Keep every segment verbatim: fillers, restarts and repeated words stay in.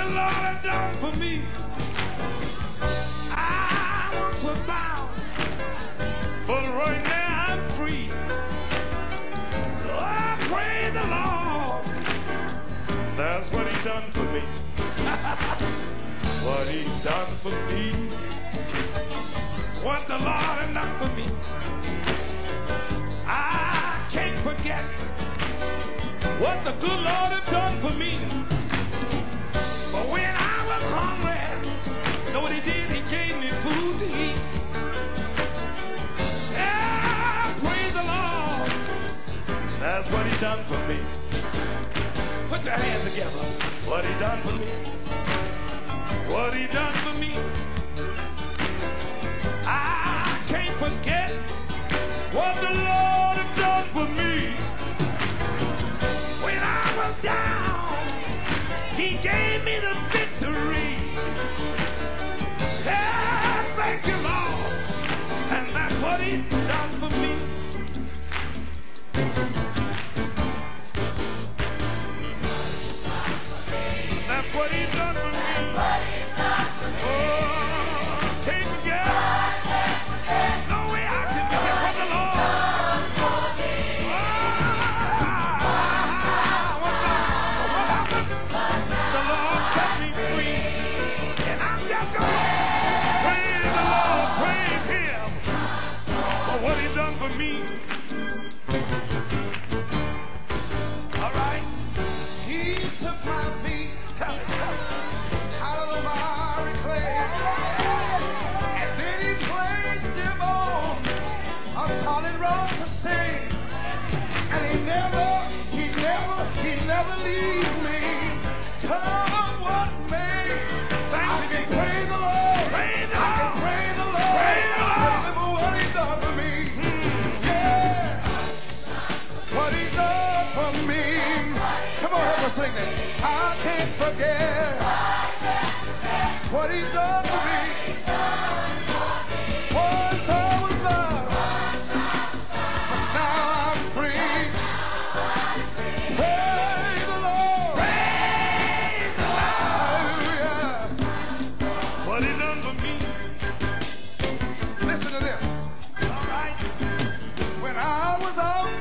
the Lord has done for me. I once was bound, but right now I'm free. Oh, praise the Lord. That's what he done for me. What he done for me. What the Lord has done for me. I can't forget what the good Lord has done for me. But when I was hungry, know what he did? He gave me food to eat. Yeah, praise the Lord. That's what he done for me. Put your hands together. What he done for me. What he done for me. I can't forget what the Lord has done for me. When I was down, he gave me the victory. Yeah, thank you, Lord. And that's what he done for me. That's what he done for me. Oh, can't forget. No way I can forget what the Lord. What he done for me. All right. He took my feet Tell it, tell it. out of the miry clay, and then he placed him on a solid rock to stay. And he never, he never, he never leaves me. Come what may, I can praise the Lord. Praise the I can Lord. praise the Lord. Praise the Lord. Praise him for what he done for me. Yeah, what he done for me. Come on, help us sing that. I can't forget what he's done for me. Once I was bound, but now I'm free. Praise the Lord. Praise the Lord. Hallelujah. What he done for me. Listen to this. All right. When I was out,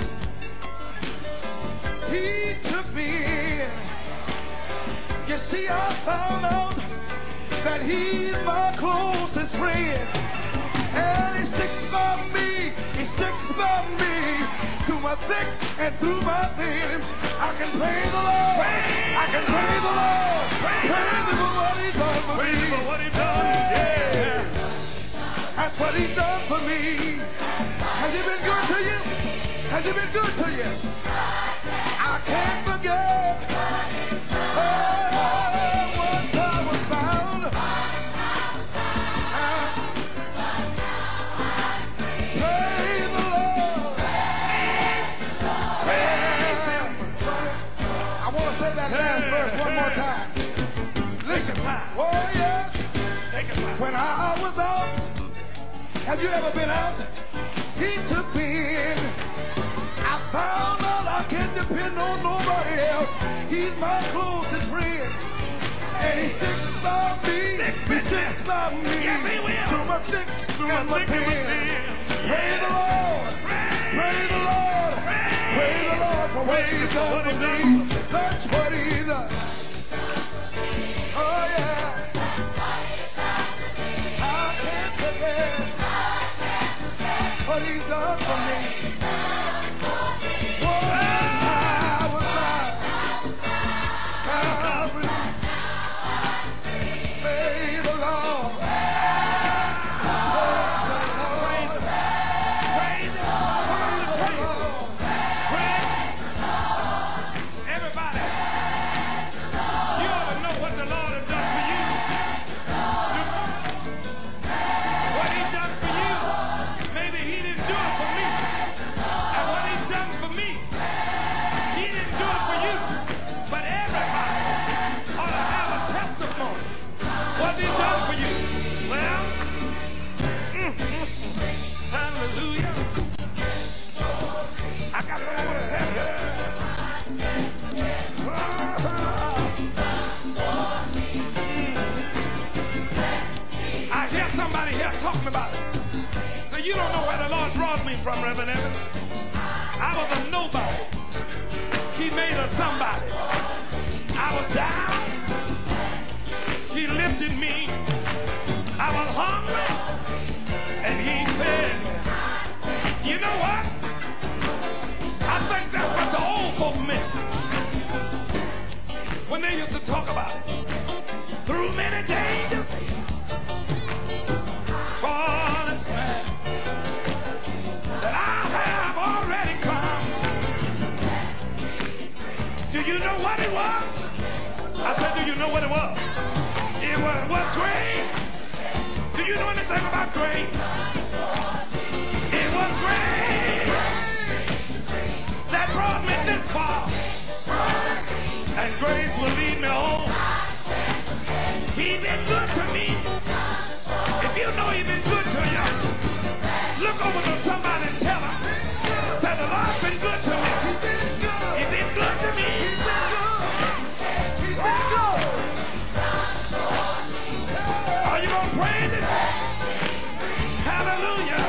he took me in. You see, I found out that he's my closest friend. And he sticks by me, he sticks by me through my thick and through my thin. I can praise the Lord. I can praise the Lord. Praise him for what he done for Praise me. for what he done. Yeah. That's what he done for me. Has he been good to you? Has he been good to you? I can't forget. Oh, once I was bound. Uh, praise the Lord. Praise him. I want to say that last verse one more time. Listen. Oh, yes. Take it back. When I was out, have you ever been out? He took me in. I found out I can't depend on nobody else. He's my closest friend. And he sticks by me. He sticks by me. Yes, he will. Through my thick Through and my my thick and my thin. thin. Praise the Lord. Praise the Lord. Praise the Lord for what he's done for me. That's what he done. Oh, yeah. I can't forget what he's done for me. Once I was blind, Calvary. Praise the Lord. Praise the Lord. Praise the Lord. Praise the Lord. Everybody. talking about it. So you don't know where the Lord brought me from, Reverend Evans. I was a nobody. He made us somebody. I was down. He lifted me. I was hungry. And he fed me. You know what? I think that's what the old folks meant when they used to talk about it. Through many dangers, toil and snare, that I have already come. Do you know what it was? I said, do you know what it was? It was, was grace. Do you know anything about grace? It was grace that brought me this far. And grace will lead me home. He been good to me. If you know he been good to you, look over to somebody and tell him, say the Lord's been good to me. He been good to me. He's been good. Are you gonna praise him? Hallelujah.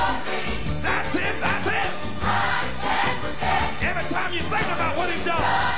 That's it, that's it. Every time you think about what he's done,